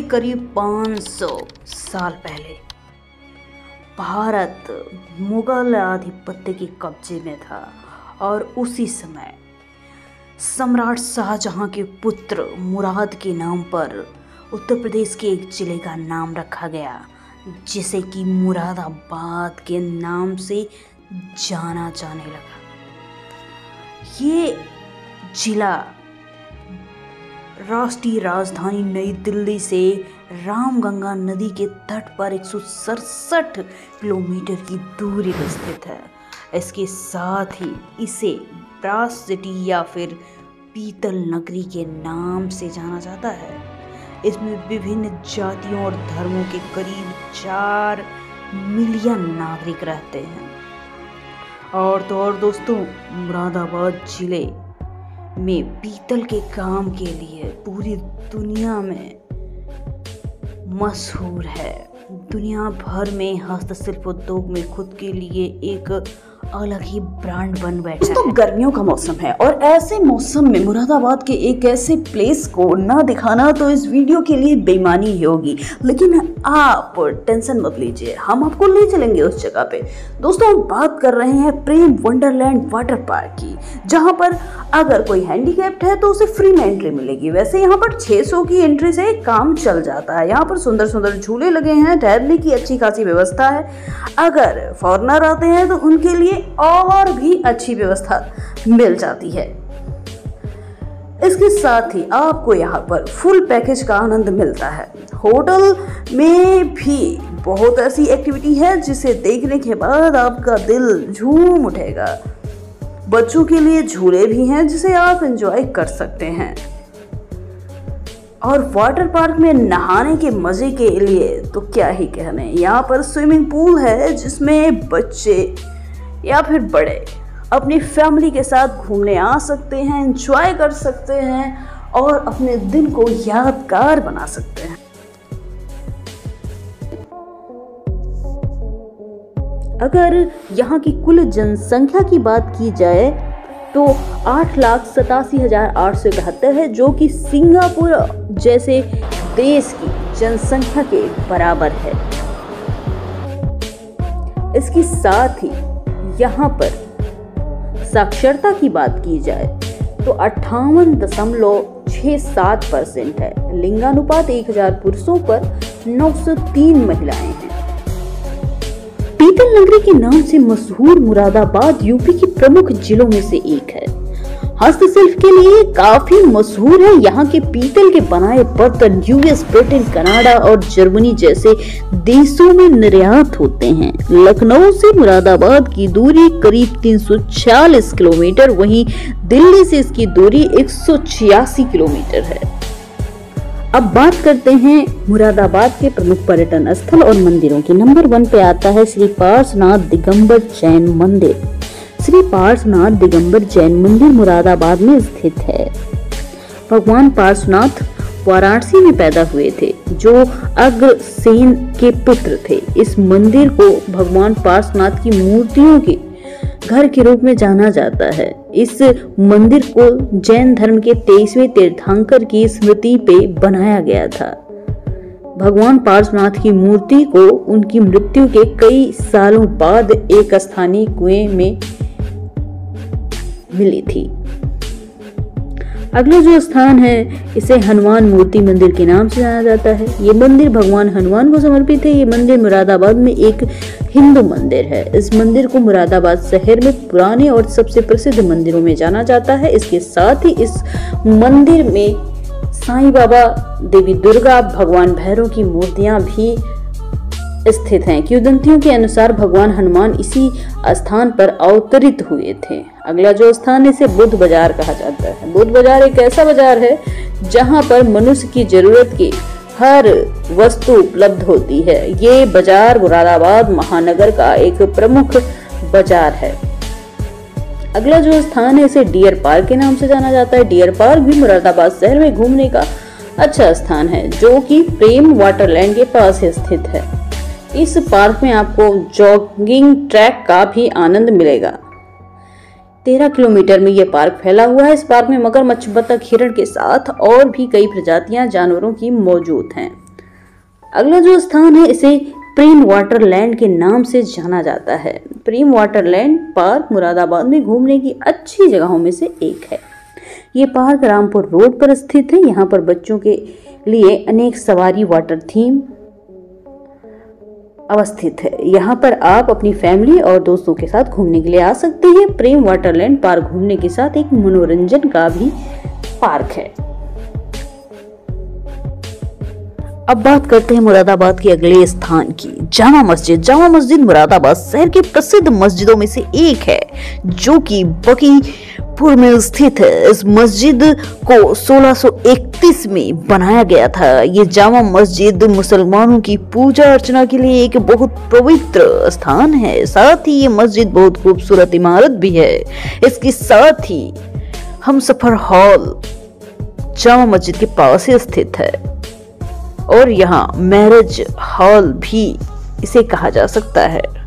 करीब 500 साल पहले भारत मुगल आधिपत्य के कब्जे में था और उसी समय सम्राट शाहजहां के पुत्र मुराद के नाम पर उत्तर प्रदेश के एक जिले का नाम रखा गया, जिसे कि मुरादाबाद के नाम से जाना जाने लगा। ये जिला राष्ट्रीय राजधानी नई दिल्ली से रामगंगा नदी के तट पर 167 किलोमीटर की दूरी पर स्थित है। इसके साथ ही इसे ब्रास सिटी या फिर पीतल नगरी के नाम से जाना जाता है। इसमें विभिन्न जातियों और धर्मों के करीब 4 मिलियन नागरिक रहते हैं। और तो और दोस्तों, मुरादाबाद जिले में पीतल के काम के लिए पूरी दुनिया में मशहूर है। दुनिया भर में हस्तशिल्प उद्योग में खुद के लिए एक अलग ही ब्रांड बन बैठा है। तो गर्मियों का मौसम है और ऐसे मौसम में मुरादाबाद के एक ऐसे प्लेस को ना दिखाना तो इस वीडियो के लिए बेईमानी ही होगी। लेकिन आप टेंशन मत लीजिए, हम आपको ले चलेंगे उस जगह पे। दोस्तों, हम बात कर रहे हैं प्रेम वंडरलैंड वाटर पार्क की, जहां पर अगर कोई हैंडीकैप्ड है तो उसे फ्री में एंट्री मिलेगी। वैसे यहाँ पर 600 की एंट्री से काम चल जाता है। यहाँ पर सुंदर सुंदर झूले लगे हैं, ठहरने की अच्छी खासी व्यवस्था है। अगर फॉरेनर आते हैं तो उनके लिए और भी अच्छी व्यवस्था मिल जाती है। इसके साथ ही आपको यहाँ पर फुल पैकेज का आनंद मिलता है। होटल में भी बहुत ऐसी एक्टिविटी है जिसे देखने के बाद आपका दिल झूम उठेगा। बच्चों के लिए झूले भी हैं जिसे आप एंजॉय कर सकते हैं। और वाटर पार्क में नहाने के मजे के लिए तो क्या ही कहने, यहाँ पर स्विमिंग पूल है जिसमें बच्चे या फिर बड़े अपनी फैमिली के साथ घूमने आ सकते हैं, एंजॉय कर सकते हैं और अपने दिन को यादगार बना सकते हैं। अगर यहाँ की कुल जनसंख्या की बात की जाए तो 8,87,871 है, जो कि सिंगापुर जैसे देश की जनसंख्या के बराबर है। इसके साथ ही यहाँ पर साक्षरता की बात की जाए तो 58.67% है। लिंगानुपात 1000 पुरुषों पर 903 महिलाएं हैं। पीतल नगरी के नाम से मशहूर मुरादाबाद यूपी के प्रमुख जिलों में से एक है। हस्तशिल्प के लिए काफी मशहूर है। यहाँ के पीतल के बनाए बर्तन यूएस, ब्रिटेन, कनाडा और जर्मनी जैसे देशों में निर्यात होते हैं। लखनऊ से मुरादाबाद की दूरी करीब 346 किलोमीटर, वहीं दिल्ली से इसकी दूरी 186 किलोमीटर है। अब बात करते हैं मुरादाबाद के प्रमुख पर्यटन स्थल और मंदिरों की। नंबर 1 पे आता है श्री पार्श्वनाथ दिगंबर जैन मंदिर। श्री पार्श्वनाथ दिगंबर जैन मंदिर मुरादाबाद में स्थित है। भगवान पार्श्वनाथ वाराणसी में पैदा हुए थे, जो अग्रसेन के पुत्र थे। इस मंदिर को भगवान पार्श्वनाथ की मूर्तियों के घर के रूप में जाना जाता है। इस मंदिर को जैन धर्म के 23वें तीर्थंकर की स्मृति पे बनाया गया था। भगवान पार्श्वनाथ की मूर्ति को उनकी मृत्यु के कई सालों बाद एक स्थानीय कुएं में मिली थी। अगला जो स्थान है, इसे हनुमान मूर्ति मंदिर के नाम से जाना जाता है। ये मंदिर भगवान हनुमान को समर्पित है। ये मंदिर मुरादाबाद में एक हिंदू मंदिर है। इस मंदिर को मुरादाबाद शहर में पुराने और सबसे प्रसिद्ध मंदिरों में जाना जाता है। इसके साथ ही इस मंदिर में साईं बाबा, देवी दुर्गा, भगवान भैरव की मूर्तियां भी स्थित हैं। किंवदंतियों के अनुसार भगवान हनुमान इसी स्थान पर अवतरित हुए थे। अगला जो स्थान है, इसे बुद्ध बाजार कहा जाता है। बुद्ध बाजार एक ऐसा बाजार है जहां पर मनुष्य की जरूरत की हर वस्तु उपलब्ध होती है। ये बाजार मुरादाबाद महानगर का एक प्रमुख बाजार है। अगला जो स्थान है, इसे डियर पार्क के नाम से जाना जाता है। डियर पार्क भी मुरादाबाद शहर में घूमने का अच्छा स्थान है, जो कि प्रेम वाटरलैंड के पास स्थित है। इस पार्क में आपको जॉगिंग ट्रैक का भी आनंद मिलेगा। 13 किलोमीटर में यह पार्क फैला हुआ है। इस पार्क में मगरमच्छ, बतख, हिरण के साथ और भी कई प्रजातियां जानवरों की मौजूद हैं। अगला जो स्थान है इसे प्रेम वाटरलैंड के नाम से जाना जाता है। प्रेम वाटरलैंड पार्क मुरादाबाद में घूमने की अच्छी जगहों में से एक है। ये पार्क रामपुर रोड पर स्थित है। यहाँ पर बच्चों के लिए अनेक सवारी वाटर थीम अवस्थित है। यहाँ पर आप अपनी फैमिली और दोस्तों के साथ घूमने के लिए आ सकते हैं। प्रेम वाटरलैंड पार्क घूमने के साथ एक मनोरंजन का भी पार्क है। अब बात करते हैं मुरादाबाद के अगले स्थान की, जामा मस्जिद। जामा मस्जिद मुरादाबाद शहर की प्रसिद्ध मस्जिदों में से एक है, जो कि बकीपुर में स्थित है। इस मस्जिद को 1631 में बनाया गया था। ये जामा मस्जिद मुसलमानों की पूजा अर्चना के लिए एक बहुत पवित्र स्थान है। साथ ही ये मस्जिद बहुत खूबसूरत इमारत भी है। इसके साथ ही हमसफर हॉल जामा मस्जिद के पास ही स्थित है और यहाँ मैरिज हॉल भी इसे कहा जा सकता है।